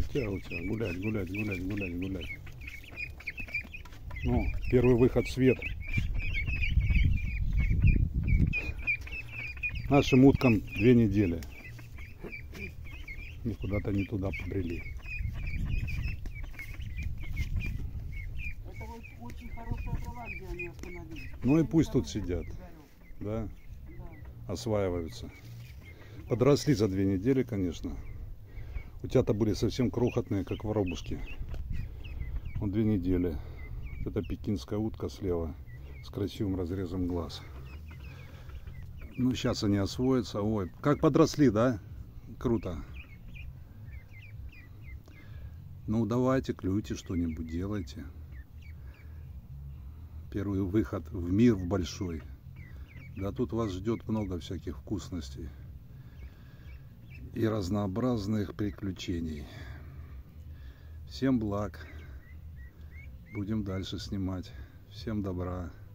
Чао-чао, гулять, гулять, гулять, гулять, гулять. Ну, первый выход в свет. Нашим уткам 2 недели. Они куда-то не туда побрели. Это вот очень хорошая трава, где они остановились. Ну и пусть тут сидят, да, осваиваются. Подросли за 2 недели, конечно. Утята были совсем крохотные, как воробушки. Вот 2 недели. Это пекинская утка слева с красивым разрезом глаз. Ну, сейчас они освоятся. Ой, как подросли, да? Круто. Ну, давайте, клюйте что-нибудь, делайте. Первый выход в мир в большой. Да тут вас ждет много всяких вкусностей и разнообразных приключений. Всем благ. Будем дальше снимать. Всем добра.